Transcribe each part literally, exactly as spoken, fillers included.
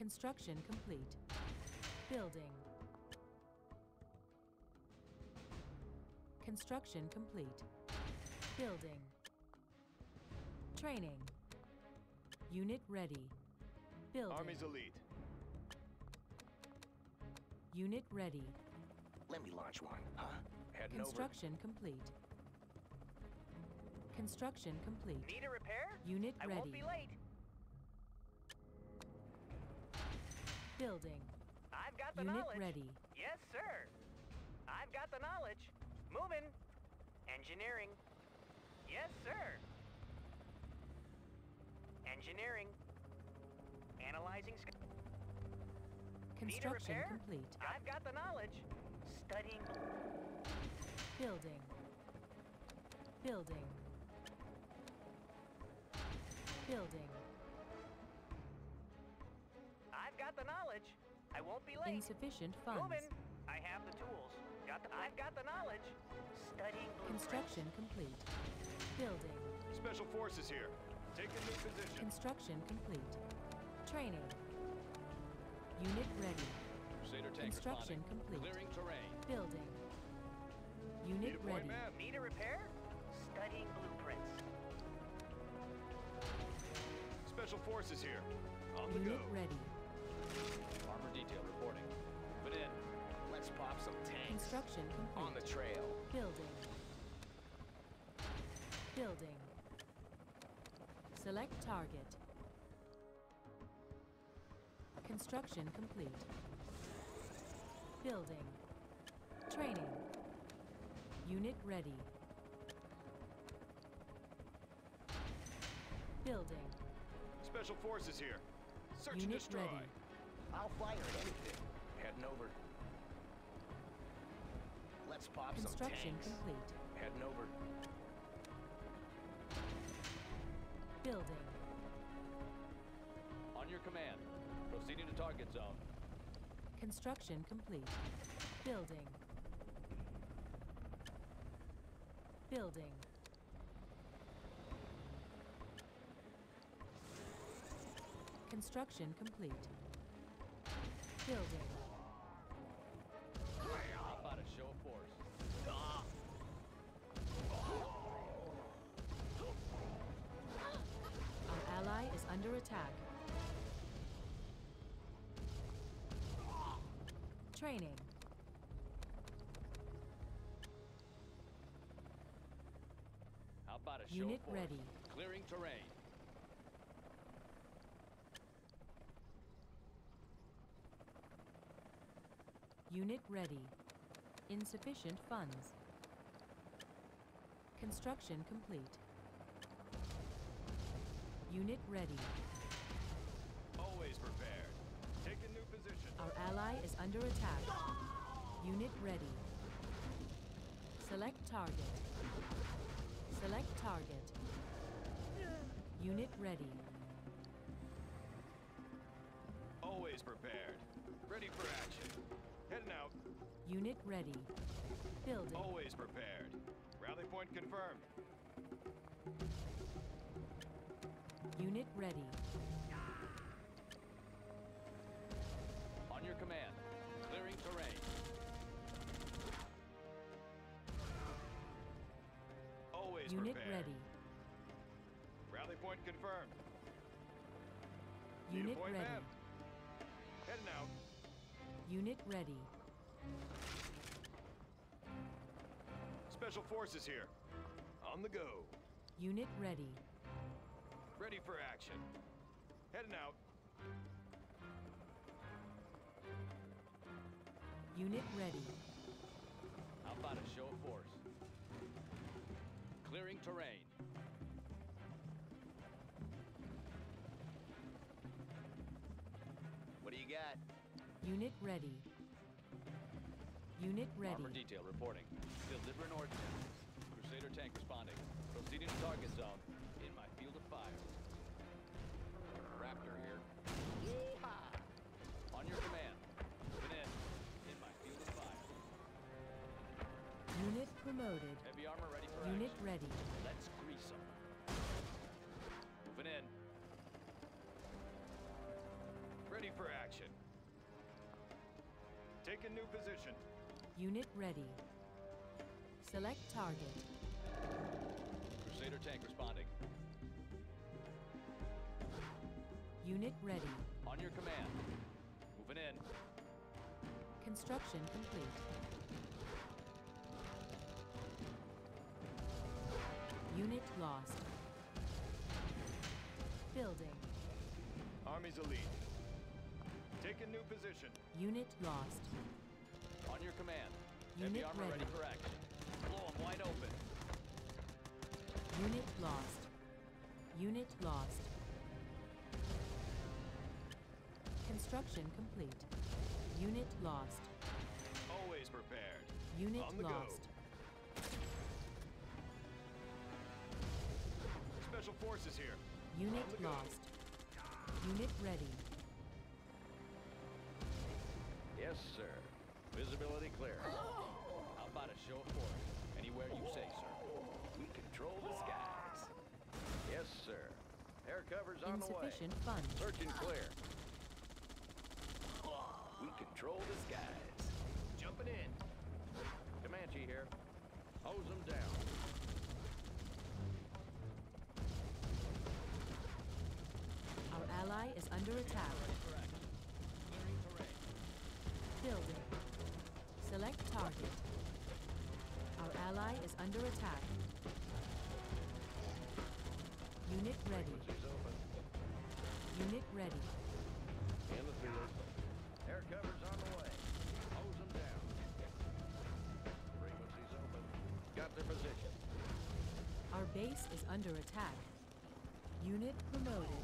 Construction complete. Building. Construction complete. Building. Training. Unit ready. Building. Army's elite. Unit ready. Let me launch one, huh? Heading Construction complete. Construction complete. Need a repair? Unit I ready. won't be late. Building. I've got the Unit knowledge. ready. Yes, sir. I've got the knowledge. Moving. Engineering. Yes, sir. Engineering. Analyzing. Need a Construction repair? complete. I've got the knowledge. Studying. Building. Building. Building. I've got the knowledge. I won't be late. Insufficient funds. Moving. I have the tools. Got the. I've got the knowledge. Studying. blueprints. Construction complete. Building. Special forces here. Take a new position. Construction complete. Training. Unit ready. Crusader tank Construction responding. complete. Clearing terrain. Building. Need Unit a point ready. man. Need a repair? Studying blueprints. Special forces here. On the Unit go. ready. Armor detail reporting. Put in. Let's pop some tanks. Construction complete. On the trail. Building. Building. Select target. Construction complete. Building. Training. Unit ready. Building. Special forces here. Search and Unit destroy. ready. I'll fire at anything. Heading over. Let's pop some Construction tanks. complete. Heading over. Building. On your command. Proceeding to target zone. Construction complete. Building. Building. Construction complete. Building. How about a show of force? Our ally is under attack. Training. How about a show Unit of force? ready. Clearing terrain. Unit ready. Insufficient funds. Construction complete. Unit ready. Always prepared. Take a new position. Our ally is under attack. Unit ready. Select target. Select target. Unit ready. Always prepared. Ready for action. Heading out. Unit ready. Building. Always prepared. Rally point confirmed. Unit ready. On your command. Clearing terrain. Always Unit prepared. ready. Rally point confirmed. Need a Unit point ready. man. Heading out. Unit ready. Special forces here. On the go. Unit ready. Ready for action. Heading out. Unit ready. How about a show of force? Clearing terrain. What do you got? Unit ready. Unit Armor ready. detail reporting. Delivering ordnance. Crusader tank responding. Proceeding to target zone. In my field of fire. Raptor here. Yeehaw! On your command. Moving in. In my field of fire. Unit promoted. Heavy armor ready for Unit action. ready. Let's grease them. Moving in. Ready for for action. Take a new position. Unit ready. Select target. Crusader tank responding. Unit ready. On your command. Moving in. Construction complete. Unit lost. Building. Army's elite. Take a new position. Unit lost. On your command. Unit Heavy armor ready ready. for action. Blow 'em wide open. Unit lost. Unit lost. Construction complete. Unit lost. Always prepared. Unit On the go. lost. Special forces here. Unit On the go. lost. Unit ready. Yes, sir. Visibility clear. How about a show of force? Anywhere you say, sir. We control the skies. Yes, sir. Air cover's on the way. Insufficient funds. Search and clear. We control the skies. Jumping in. Comanche here. Hose them down. Our ally is under attack. Ready for action. Clearing terrain. Building. Select target. Our ally is under attack. Unit ready. Frequencies open. Unit ready. In the field. Air cover's on the way. Hose them down. Frequencies open. Got their position. Our base is under attack. Unit promoted.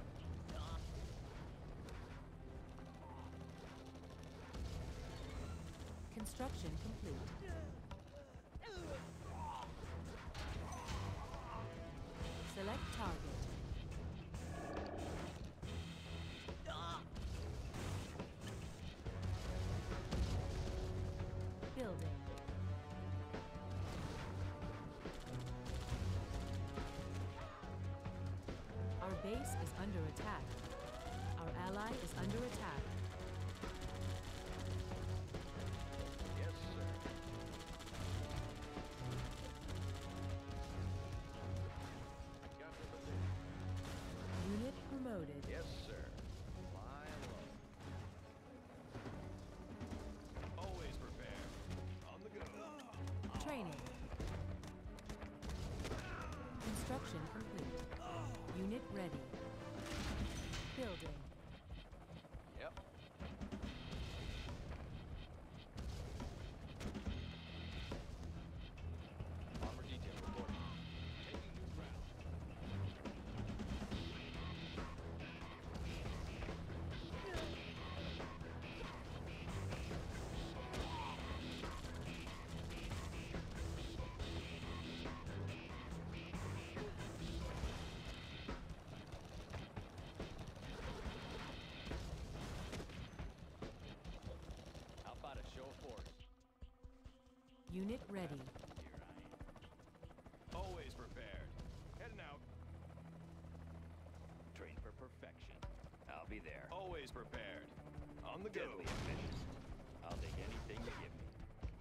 Construction complete. Select target. Building. Our base is under attack. Our ally is under attack. Yes, sir. Got their position. Unit promoted. Yes, sir. Flying low. Always prepared. On the go. Training. Construction complete. Unit ready. Building. Yep. Armor detail reporting. Taking new ground. How about a show of force? Unit ready. Here I am. Always prepared. Heading out. Train for perfection. I'll be there. Always prepared. On the go. Deadly ambitious. I'll take anything you give me.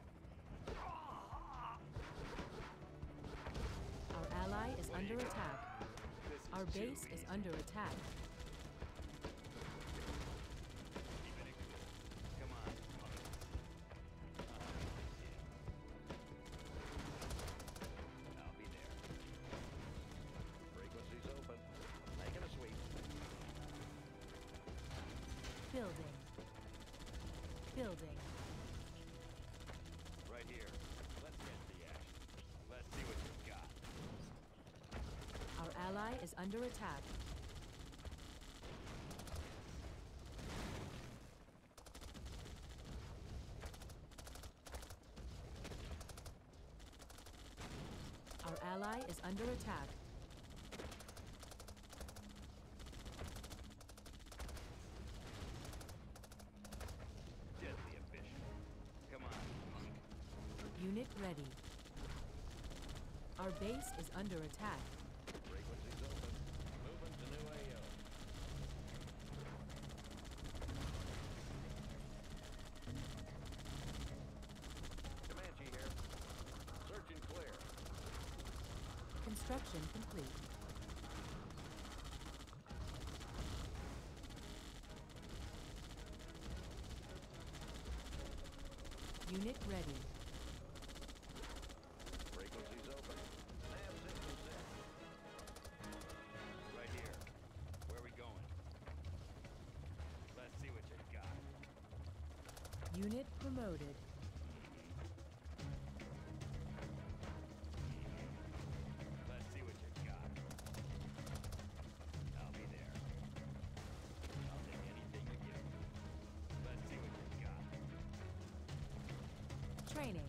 Our ally is What do under you got? attack. This is Our too base is easy. under attack. Keeping it cool. Come on, punk. I'll be there. Frequencies open. Making a sweep. Building. Building. Right here. Let's get the action. Let's see what you've got. Our ally is under attack. Our ally is under attack. Deadly ambition. Come on, punk. Unit ready. Our base is under attack. Frequencies open. Moving to new A O. Construction complete. Unit ready. Frequency's open. Lamb signal set. Right here. Where are we going? Let's see what you got. Unit promoted. Let's see what you got. I'll be there. I'll take anything you give me. Let's see what you got. Training.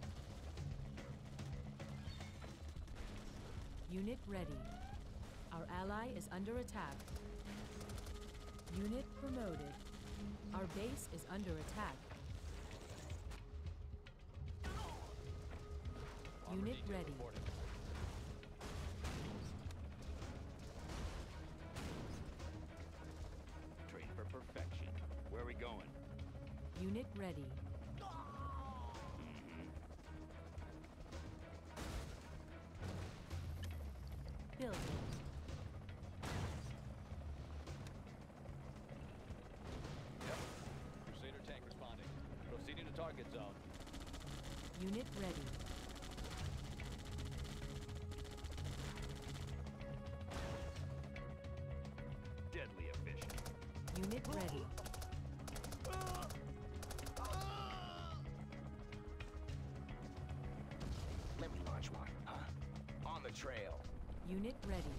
Unit ready. Our ally is under attack. Unit promoted. Our base is under attack. Armor Unit detail ready. reporting. Train for perfection. Where are we going? Unit ready. Building. Yep. Crusader tank responding. Proceeding to target zone. Unit ready. Deadly efficient. Unit ready. Let me launch one. Huh? On the trail. Unit ready.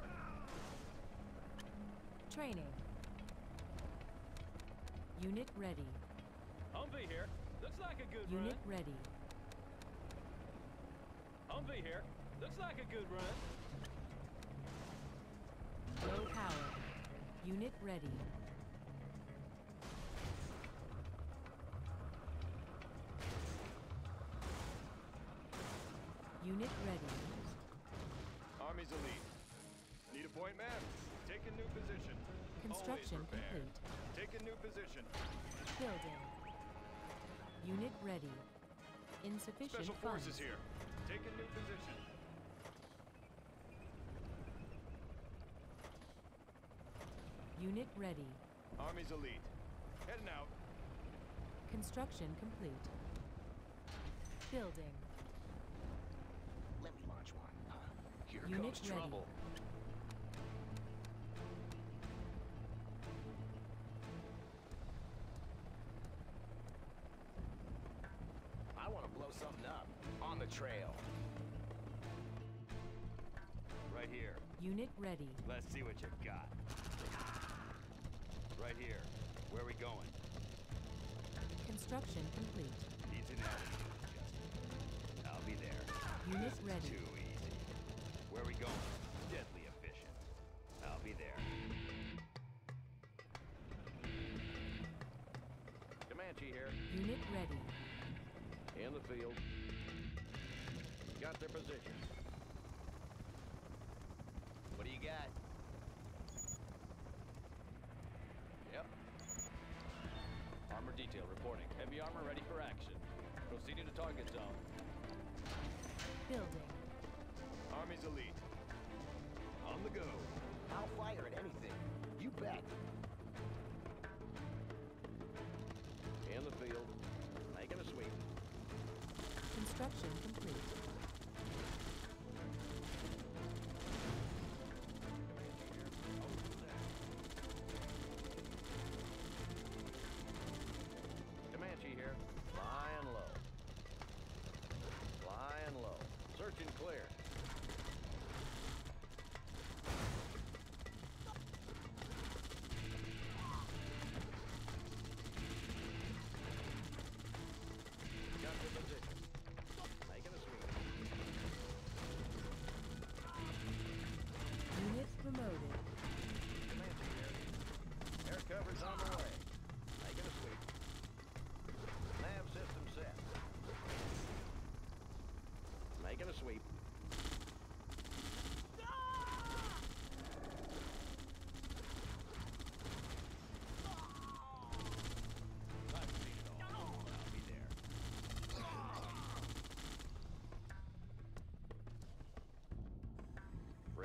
Training. Unit ready. Humvee here. Looks like a good Unit ready. run. Humvee here. Looks like a good run. Low power. Unit ready. Unit ready. Army's elite. Need a point, man? Take a new position. Construction Always prepared. complete. Take a new position. Building. Unit ready. Insufficient Special funds. forces here. Take a new position. Unit ready. Army's elite. Heading out. Construction complete. Building. Let me launch one. Huh? Here Unit comes ready. trouble. I want to blow something up. On the trail. Right here. Unit ready. Let's see what you got. Right here. Where are we going? Construction complete. Needs an altitude adjustment. I'll be there. Unit This is ready. too easy. Where are we going? Deadly efficient. I'll be there. Comanche here. Unit ready. In the field. Got their position. What do you got? Yep. Armor detail reporting. Heavy armor ready for action. Proceeding to target zone. Building. Army's elite. On the go. I'll fire at anything. You bet. In the field. Making a sweep. Construction complete. Comanche here. Flying low. Flying low. Search and clear.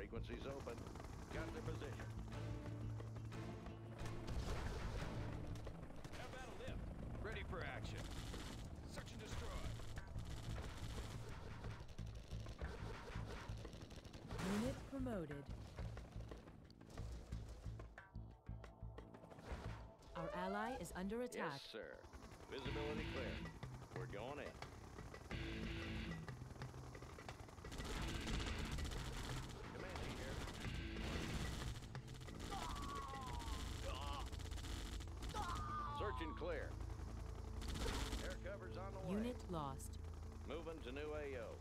Frequency's open. Got their position. How about a lift? Ready for action. Search and destroy. Unit promoted. Our ally is under attack. Yes, sir. Visibility clear. We're going in. Commanding here. Search and clear. Air cover's on the way. Unit lost. Moving to new A O.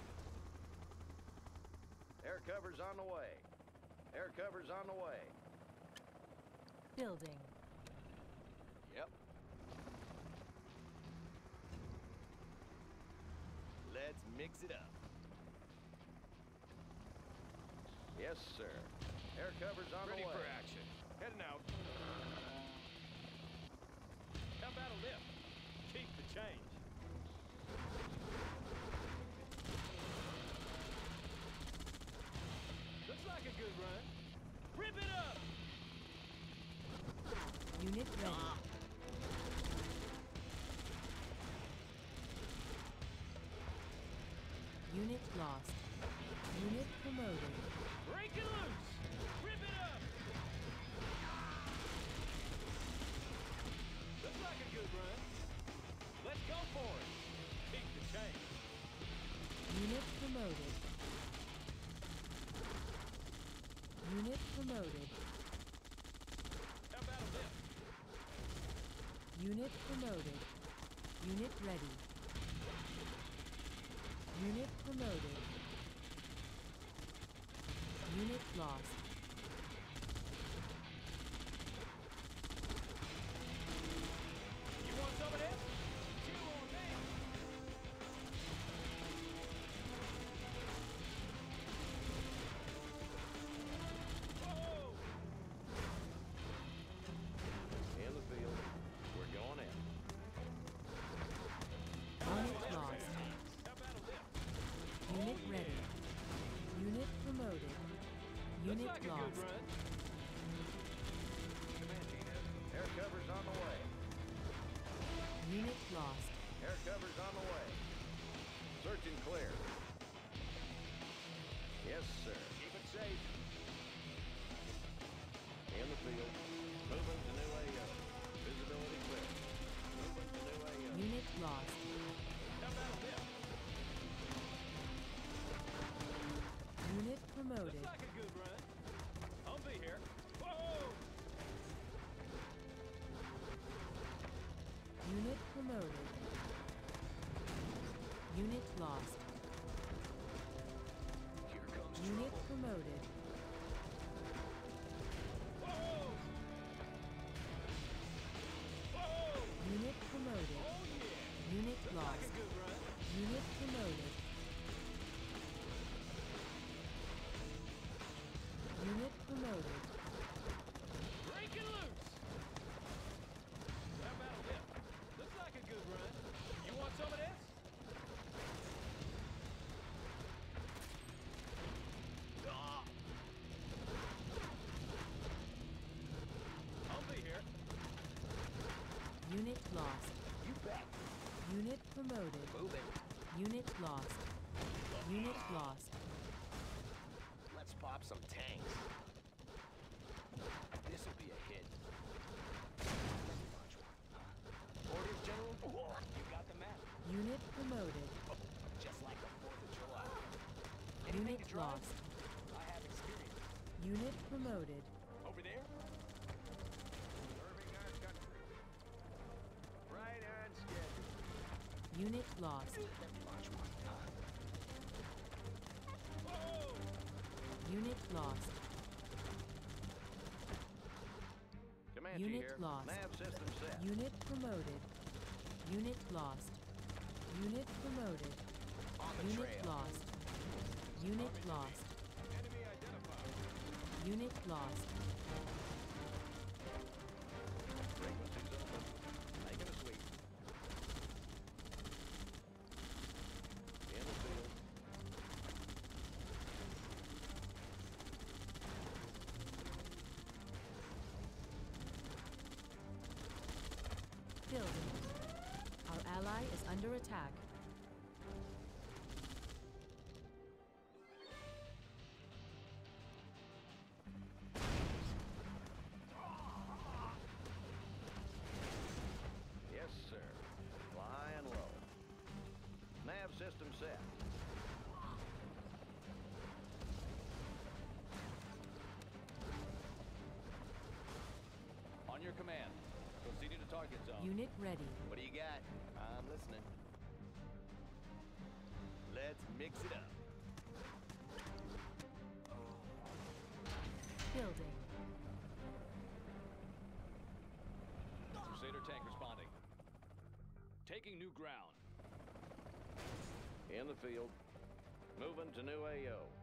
Air cover's on the way. Air cover's on the way. Building. Yep. Let's mix it up. Yes, sir. Air cover's on Ready the way. for action. Heading out. How about a lift? Keep the change. Looks like a good run. Rip it up! Unit ready. Unit lost. Unit promoted. Break it loose! Rip it up! Looks like a good run. Let's go for it. Keep the change. Unit promoted. Unit promoted. How about a lift? Unit promoted. Unit ready. Unit promoted. Unit lost. You want some of this? Chew on me. Whoa! In the field. We're going in. Unit lost. How about a lift? Unit ready. Unit promoted. Unit Looks like a lost. good run. Commanding here. Air cover's on the way. Unit lost. Air cover's on the way. Search and clear. Yes, sir. Keep it safe. In the field. Moving to new A O. Visibility clear. Moving to new A O. Unit lost. How about a lift? Unit promoted. Looks like a good run. I'll be here. Whoa! Unit promoted. Unit lost. Here comes Unit trouble. promoted. Whoa! Whoa! Unit promoted. Oh yeah! Unit Looks lost. like a good run. Unit promoted. Unit promoted. Break it loose! How about a lift? Looks like a good run. You want some of this? Ah! I'll be here. Unit lost. You bet. Unit promoted. Moving. Unit lost. Unit lost. Let's pop some tanks. This'll be a hit. Orders, General? You got the map. Unit promoted. Just like the fourth of July. Anything Unit to drive? lost. I have experience. Unit promoted. Over there? Serving our country. Right on schedule. Unit lost. Launch one, huh? Whoa! Unit lost. Comanche Unit here. lost. Nav system set. Unit promoted. Unit lost. Unit promoted. On the Unit trail. lost. Unit lost. Enemy identified. Unit lost. Frequency's open. Making a sweep. In the field. ally is under attack. Yes, sir. Flying low. Nav system set. On your command. Proceeding to target zone. Unit ready. What do you got? I'm listening. Let's mix it up. Building. Crusader tank responding. Taking new ground. In the field. Moving to new A O.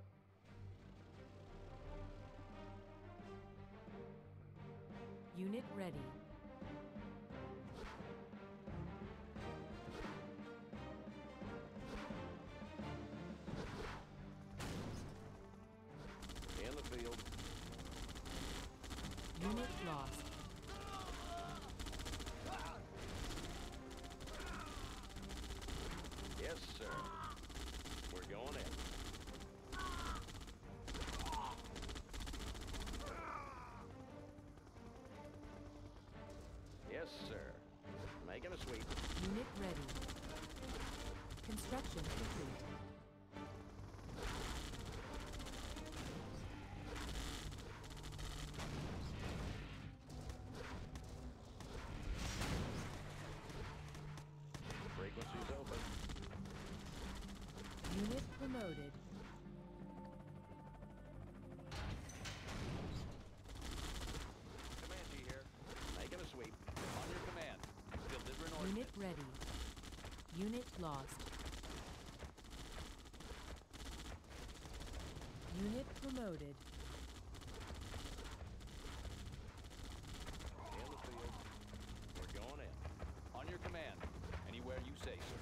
Unit ready. In the field. Unit lost. Yes, sir. We're going in. Yes, sir. Making a sweep. Unit ready. Construction complete. Frequency's open. Unit promoted. Comanche here. Making a sweep. On your command. Delivering Unit ordnance. ready. Unit lost. Unit promoted. In the field. We're going in. On your command. Anywhere you say, sir.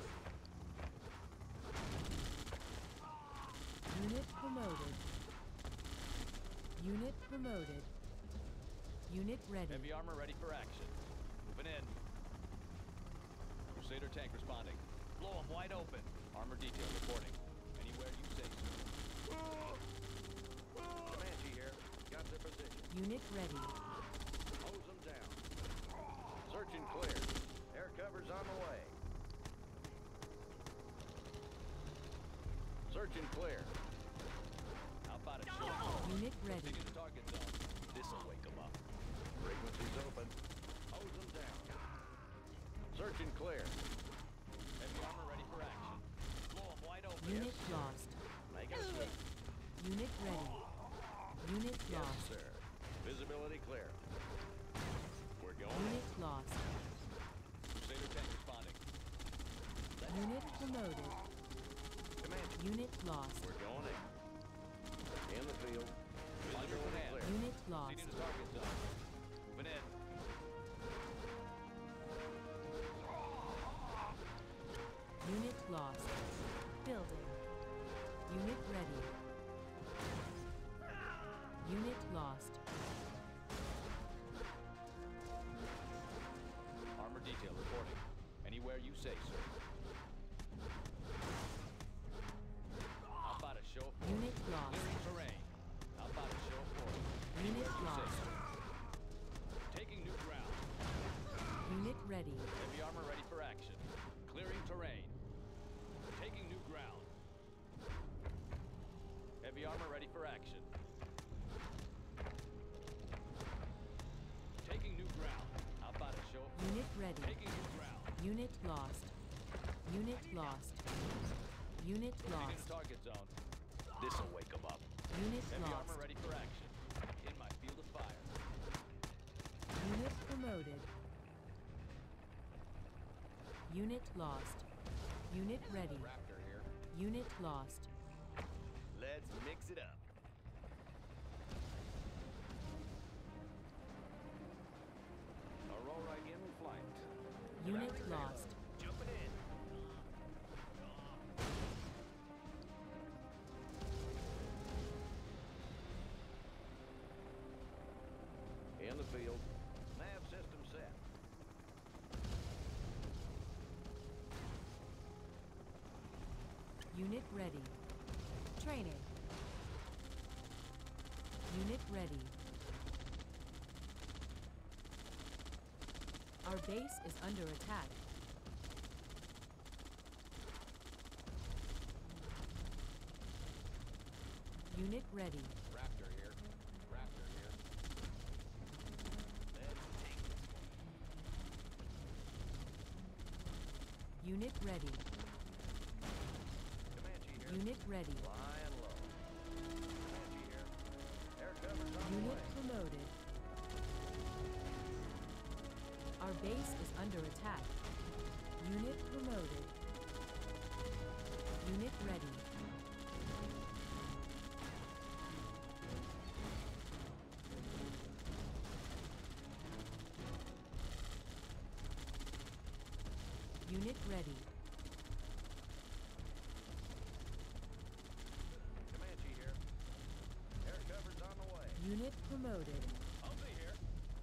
Unit promoted. Unit promoted. Unit ready. Heavy armor ready for action. Moving in. Crusader tank responding. Blow them wide open. Armor detail reporting. Anywhere you say, sir. Comanche here. Got their position. Unit ready. Hose them down. Search and clear. Air cover's on the way. Search and clear. How about a show? Unit ready. Proceeding to target zone. This'll wake them up. Frequency's open. Hose them down. Search and clear. Heavy armor ready for action. Blow them wide open. Unit lost. Make it sweep. Unit ready. Unit Yes, lost. sir. Visibility clear. We're going. Unit lost. Crusader tank responding. Unit promoted. Comanche. Unit lost. We're going in. In the field. On your Visibility command. clear. Unit lost. Proceeding to target zone. Moving in. Unit lost. Building. Unit ready. Unit lost. Armor detail reporting. Anywhere you say, sir. How about a show of force? Unit lost. Clearing terrain. How about a show of force? Unit Anywhere you say, lost. sir. Taking new ground. Unit ready. Heavy armor ready for action. Clearing terrain. Taking new ground. Heavy armor ready for action. Taking new ground. How about a show of force? Unit ready. Taking new ground. Unit lost. Unit lost. Unit Proceeding lost. to target zone. This'll wake them up. Unit Heavy lost. armor ready for action. In my field of fire. Unit promoted. Unit lost. Unit ready. Raptor here. Unit lost. Let's mix it up. Aurora in flight. Unit lost. Jumping in. In the field. Nav system set. Unit ready. Training. Unit ready. Our base is under attack. Unit ready. Raptor here. Raptor here. Let's take this one. Unit ready. Comanche here. Unit ready. Flying low. Comanche here. Air cover's on the Unit way. promoted. Our base is under attack. Unit promoted. Unit ready. Unit ready. Comanche here. Air cover's on the way. Unit promoted. I'll be here.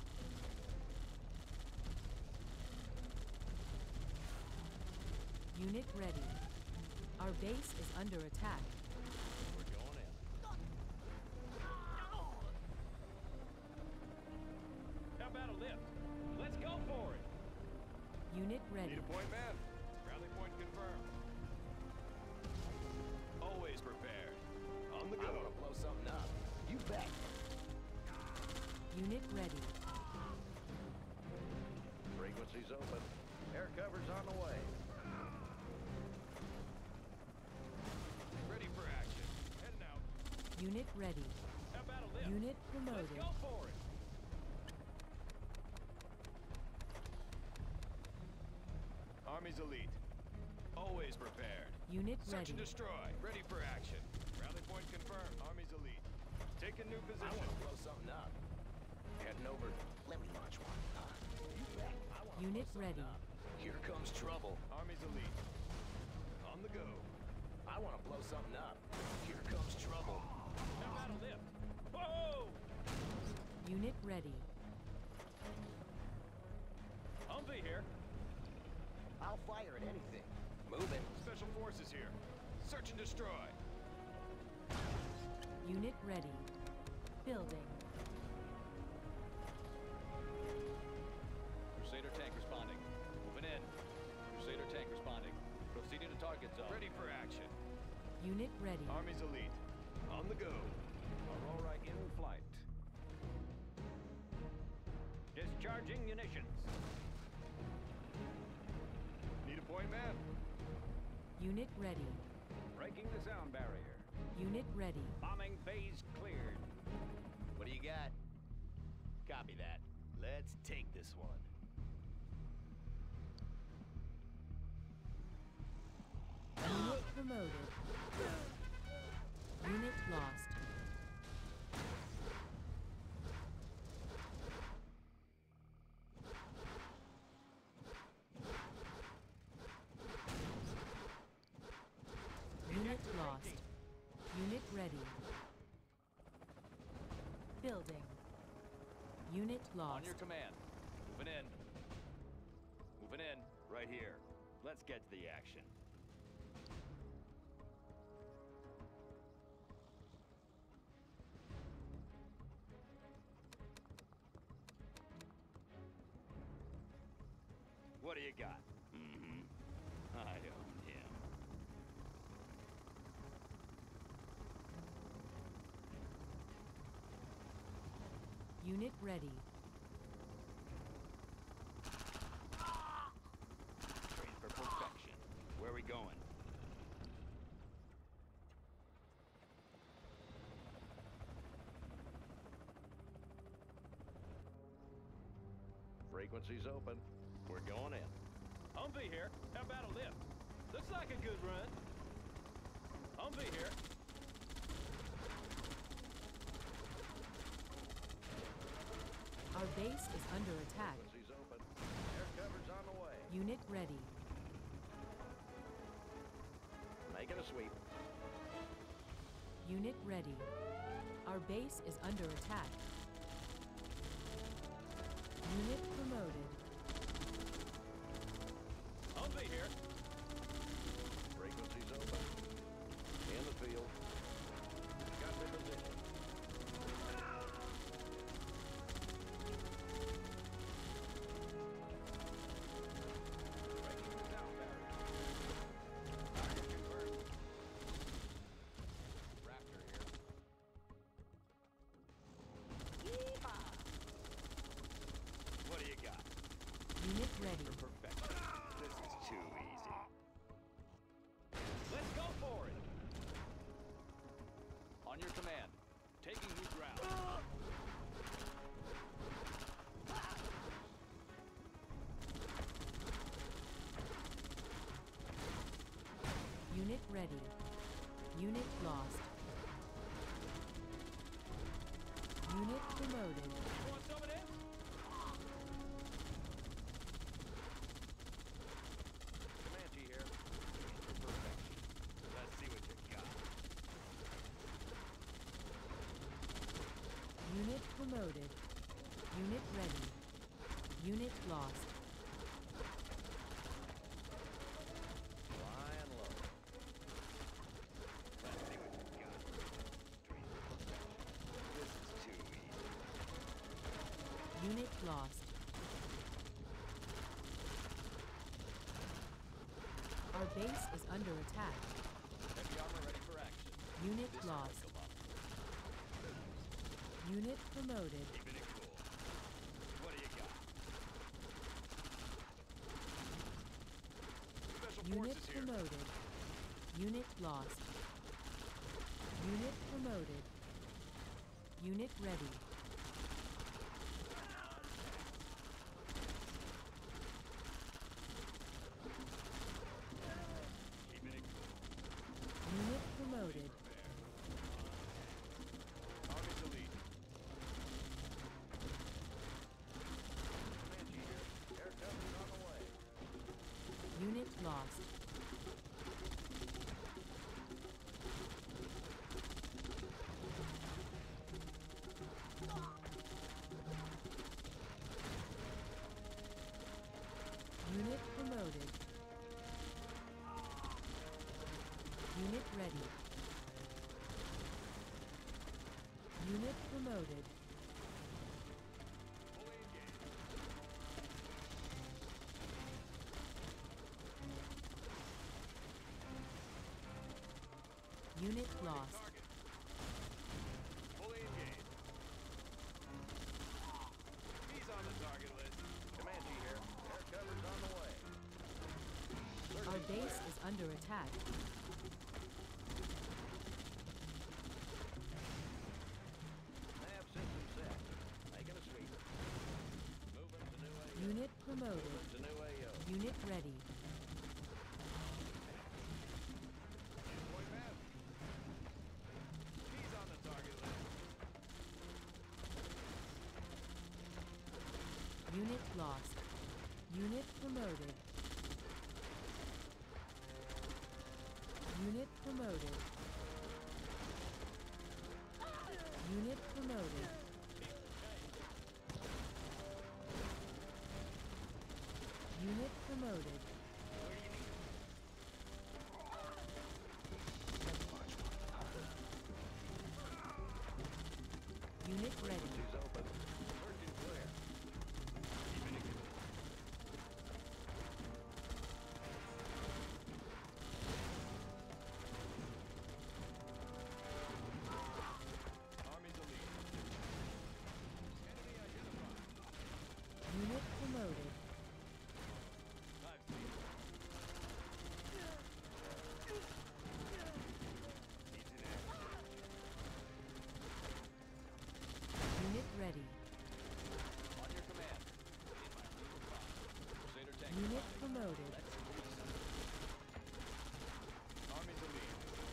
Unit ready. Our base is under attack. We're going in. How about a lift? Let's go for it. Unit ready. Need a point man. Rally point confirmed. Always prepared. On the I go. want to blow something up. You bet. Unit ready. Frequency's open. Air cover's on the way. Ready for action. Heading out. Unit ready. How about a lift? Unit Let's promoted. go for it. Army's elite. Always prepared. Unit Search ready. and destroy. Ready for action. Rally point confirmed. Army's elite. Taking new I position. want to blow something up. Heading over. Let me launch one. Huh? You bet. I want to Unit blow something ready. up. Here comes trouble. Army's elite. On the go. I want to blow something up. Here comes trouble. How about a lift? Whoa! Unit ready. Humpy here. I'll fire at anything. Moving. Special forces here. Search and destroy. Unit ready. Building. Crusader tank responding. Moving in. Crusader tank responding. Proceeding to target zone. Ready for action. Unit ready. Army's elite. On the go. Aurora in flight. Discharging munitions. Need a point man. Unit ready. Breaking the sound barrier. Unit ready. Bombing phase cleared. What do you got? Copy that. Let's take this one. Unit promoted. Unit lost. Unit lost. Unit ready. Building. Unit On lost. your command. Moving in. Moving in. Right here. Let's get to the action. What do you got? Mm-hmm. I own him. Unit ready. Train for perfection. Where are we going? Frequency's open. We're going in. Humpy here. How about a lift? Looks like a good run. Humpy here. Our base is under attack. Frequency's open. Air cover's on the way. Unit ready. Making a sweep. Unit ready. Our base is under attack. Unit promoted. Humpy here. Frequency's open. ready. For perfection. This is too easy. Let's go for it. On your command. Taking new ground. Unit ready. Unit lost. Unit promoted. You want some of this? Comanche here. For perfection. Let's see what you got. Unit promoted. Unit ready. Unit lost. Flying low. Let's see what you got. Street of perfection. This is too easy. Unit lost. Our base is under attack. Heavy armor ready for action. Unit This lost. will come up. Unit promoted. Keeping it cool. What do you got? Special Unit forces here. promoted. Unit lost. Unit promoted. Unit ready. Keeping it cool. Unit promoted. Army's elite. Comanche here. Air cover's on the way. Unit lost. Unit promoted. Unit ready. Unit promoted. Fully engaged. Unit lost. Target. Fully engaged. He's on the target list. Comanche here. Air cover's on the way. Our base is under attack. Nav system set. Making a sweep. Moving to new A O. Unit promoted. Moving to new A O. Unit ready. Point man. He's on the target list. Unit lost. Unit promoted. Unit promoted. Unit promoted. Unit promoted. Unit ready. Frequencies open. Search and clear. Keeping it cool. Army's elite. Enemy identified. Unit promoted. I've seen it. He's in action. Unit ready. On your command. In my field of fire. Crusader tank Unit responding. promoted. Let's reset. Army's elite.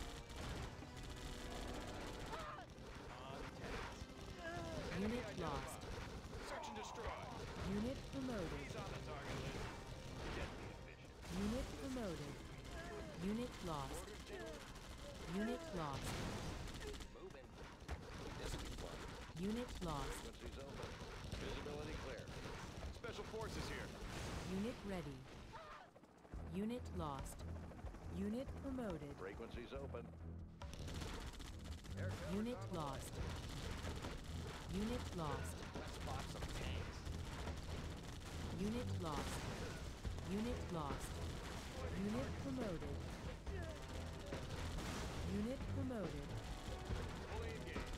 On task. Unit lost. Search and destroy. Unit promoted. He's on the target list. Deadly efficient. Unit promoted. Unit lost. Unit lost. Moving. This will be fun. Unit lost. Frequencies open. Visibility clear. Special forces here. Unit ready. Unit lost. Unit promoted. Frequencies open. Air cover's Unit on the way. lost. Unit lost. Let's spot some tanks. Unit lost. Unit lost. Unit promoted. Unit promoted. Fully engaged.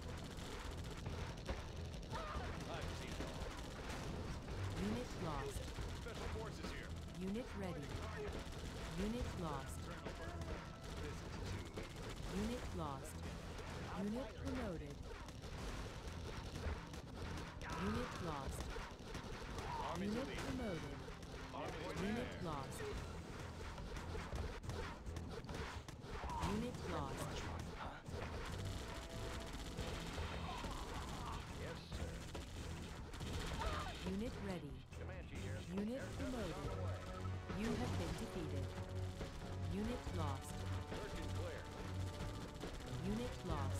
I've seen it all. Unit lost. Special forces Unit ready. Unit lost. Unit lost. Unit promoted. Unit lost. Army's Unit elite. promoted. On Unit point man. lost. Unit lost. Yes, sir. Unit ready. Comanche here. Unit promoted. You have been defeated. Unit lost. Search and clear. Unit lost.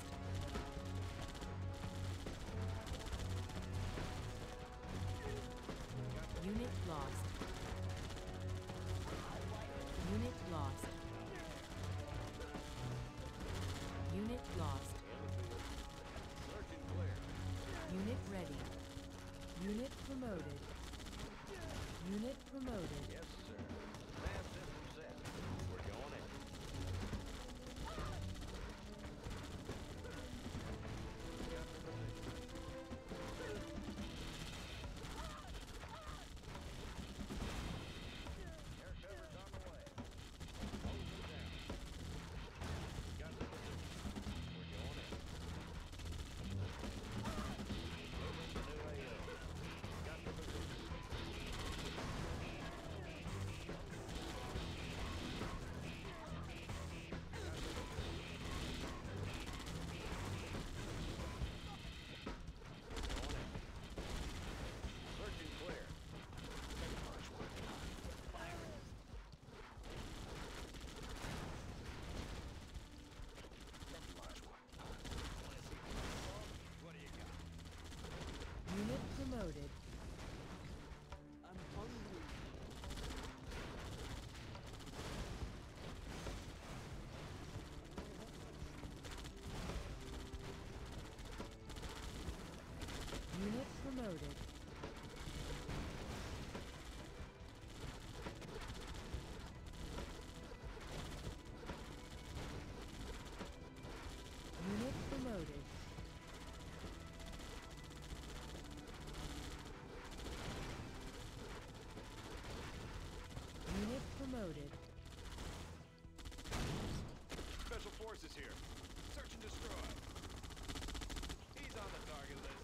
Unit lost. Unit lost. Unit lost. Search and clear. Unit ready. Unit promoted. Unit promoted. Yes, sir. Command system set. We're going in. Air cover's on the way. Moving down. Got the position. We're going in. Moving to new A O. Got the position. Going in. Search and clear. What do you got? Unit promoted. I'm hungry. Unit promoted. Unit promoted. Unit promoted. Special forces here. Search and destroy. He's on the target list.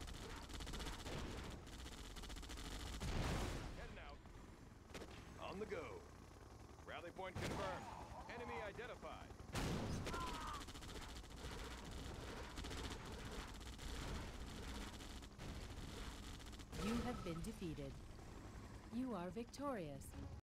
Heading out. On the go. Rally point confirmed. Enemy identified. You have been defeated. You are victorious.